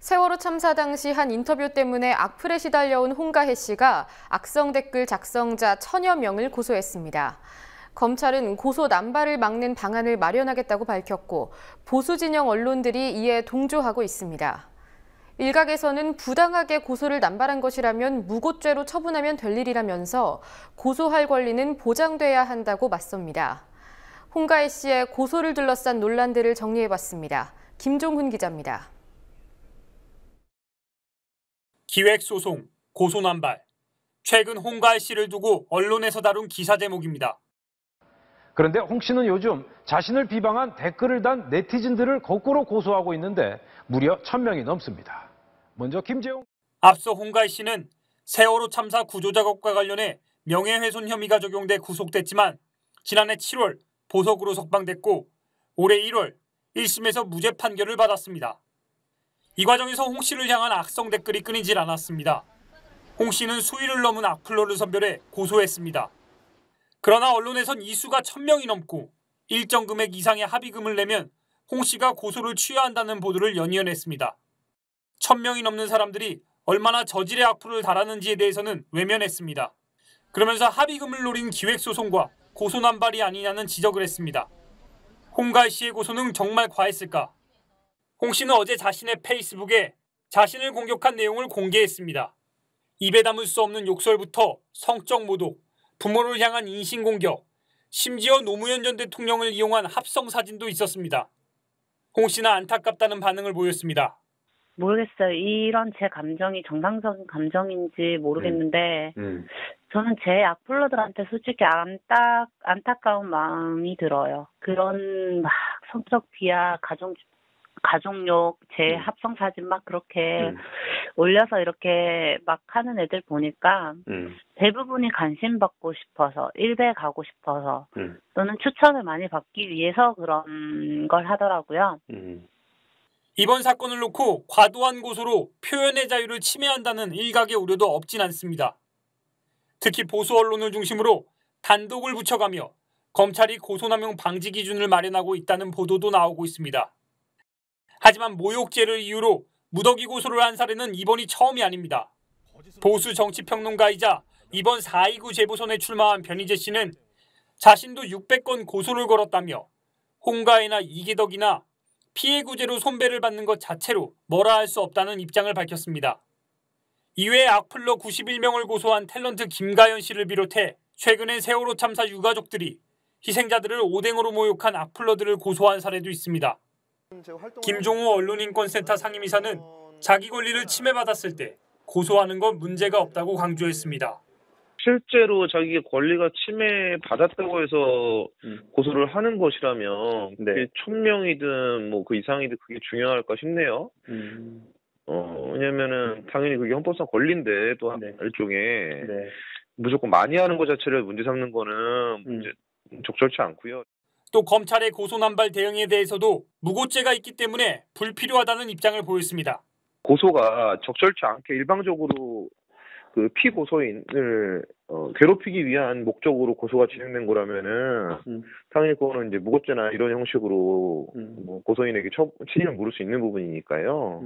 세월호 참사 당시 한 인터뷰 때문에 악플에 시달려온 홍가혜 씨가 악성 댓글 작성자 1000여 명을 고소했습니다. 검찰은 고소 남발을 막는 방안을 마련하겠다고 밝혔고 보수 진영 언론들이 이에 동조하고 있습니다. 일각에서는 부당하게 고소를 남발한 것이라면 무고죄로 처분하면 될 일이라면서 고소할 권리는 보장돼야 한다고 맞섭니다. 홍가혜 씨의 고소를 둘러싼 논란들을 정리해봤습니다. 김종훈 기자입니다. 기획소송, 고소남발. 최근 홍가혜 씨를 두고 언론에서 다룬 기사 제목입니다. 그런데 홍 씨는 요즘 자신을 비방한 댓글을 단 네티즌들을 거꾸로 고소하고 있는데 무려 1000명이 넘습니다. 먼저 김재용. 앞서 홍가혜 씨는 세월호 참사 구조작업과 관련해 명예훼손 혐의가 적용돼 구속됐지만 지난해 7월 보석으로 석방됐고 올해 1월 1심에서 무죄 판결을 받았습니다. 이 과정에서 홍 씨를 향한 악성 댓글이 끊이질 않았습니다. 홍 씨는 수위를 넘은 악플러를 선별해 고소했습니다. 그러나 언론에선 이 수가 1000명이 넘고 일정 금액 이상의 합의금을 내면 홍 씨가 고소를 취하한다는 보도를 연이어냈습니다. 1000명이 넘는 사람들이 얼마나 저질의 악플을 달았는지에 대해서는 외면했습니다. 그러면서 합의금을 노린 기획소송과 고소남발이 아니냐는 지적을 했습니다. 홍가혜 씨의 고소는 정말 과했을까? 홍 씨는 어제 자신의 페이스북에 자신을 공격한 내용을 공개했습니다. 입에 담을 수 없는 욕설부터 성적 모독, 부모를 향한 인신공격, 심지어 노무현 전 대통령을 이용한 합성 사진도 있었습니다. 홍 씨는 안타깝다는 반응을 보였습니다. 모르겠어요. 이런 제 감정이 정상적인 감정인지 모르겠는데 저는 제 악플러들한테 솔직히 안타까운 마음이 들어요. 그런 막 성적 비하, 가족욕, 제 합성 사진 막 그렇게 올려서 이렇게 막 하는 애들 보니까 대부분이 관심 받고 싶어서, 일배 가고 싶어서 또는 추천을 많이 받기 위해서 그런 걸 하더라고요. 이번 사건을 놓고 과도한 고소로 표현의 자유를 침해한다는 일각의 우려도 없진 않습니다. 특히 보수 언론을 중심으로 단독을 붙여가며 검찰이 고소남용 방지 기준을 마련하고 있다는 보도도 나오고 있습니다. 하지만 모욕죄를 이유로 무더기 고소를 한 사례는 이번이 처음이 아닙니다. 보수 정치평론가이자 이번 4.29 재보선에 출마한 변희재 씨는 자신도 600건 고소를 걸었다며 홍가혜나 이기덕이나 피해 구제로 손배를 받는 것 자체로 뭐라 할 수 없다는 입장을 밝혔습니다. 이외에 악플러 91명을 고소한 탤런트 김가연 씨를 비롯해 최근엔 세월호 참사 유가족들이 희생자들을 오뎅으로 모욕한 악플러들을 고소한 사례도 있습니다. 김종우 언론인권센터 상임이사는 자기 권리를 침해받았을 때 고소하는 건 문제가 없다고 강조했습니다. 실제로 자기의 권리가 침해받았다고 해서 고소를 하는 것이라면 그게 1000명이든 뭐 그 이상이든 그게 중요할까 싶네요. 왜냐면은 당연히 그게 헌법상 권리인데 또 일종의 무조건 많이 하는 것 자체를 문제 삼는 거는 적절치 않고요. 또 검찰의 고소남발 대응에 대해서도 무고죄가 있기 때문에 불필요하다는 입장을 보였습니다. 고소가 적절치 않게 일방적으로 그 피고소인을 괴롭히기 위한 목적으로 고소가 진행된 거라면은 당연히 그거는 이제 무고죄나 이런 형식으로 뭐 고소인에게 책임을 물을 수 있는 부분이니까요.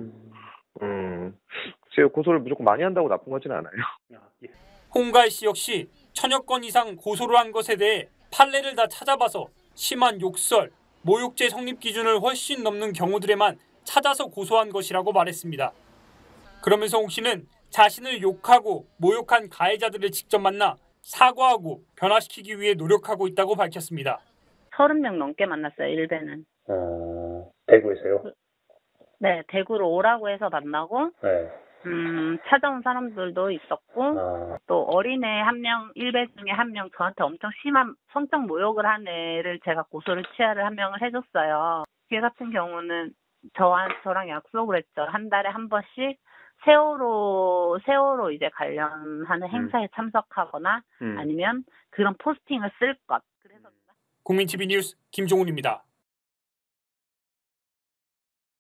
글쎄요, 고소를 무조건 많이 한다고 나쁜 거지는 않아요. 홍가혜 씨 역시 1000여 건 이상 고소를 한 것에 대해 판례를 다 찾아봐서 심한 욕설, 모욕죄 성립 기준을 훨씬 넘는 경우들에만 찾아서 고소한 것이라고 말했습니다. 그러면서 홍 씨는 자신을 욕하고 모욕한 가해자들을 직접 만나 사과하고 변화시키기 위해 노력하고 있다고 밝혔습니다. 30명 넘게 만났어요, 일배는. 대구에서요? 네, 대구로 오라고 해서 만나고 찾아온 사람들도 있었고 또 어린애 한 명, 일배 중에 한 명 저한테 엄청 심한 성적 모욕을 한 애를 제가 고소를 취하를 한 명을 해줬어요. 걔 같은 경우는 저랑 약속을 했죠. 한 달에 한 번씩 세월호 이제 관련하는 행사에 참석하거나 아니면 그런 포스팅을 쓸 것. 그래서 국민TV 뉴스 김종훈입니다.